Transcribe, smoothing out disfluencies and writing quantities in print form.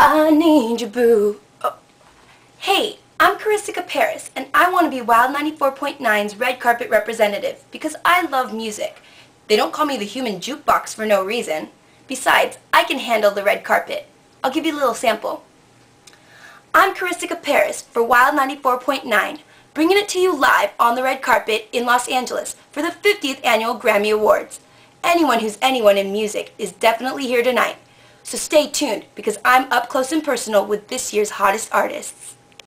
I need you, boo. Oh. Hey, I'm Carissa Paris, and I want to be Wild 94.9's red carpet representative because I love music. They don't call me the human jukebox for no reason. Besides, I can handle the red carpet. I'll give you a little sample. I'm Carissa Paris for Wild 94.9, bringing it to you live on the red carpet in Los Angeles for the 50th Annual Grammy Awards. Anyone who's anyone in music is definitely here tonight. So stay tuned because I'm up close and personal with this year's hottest artists.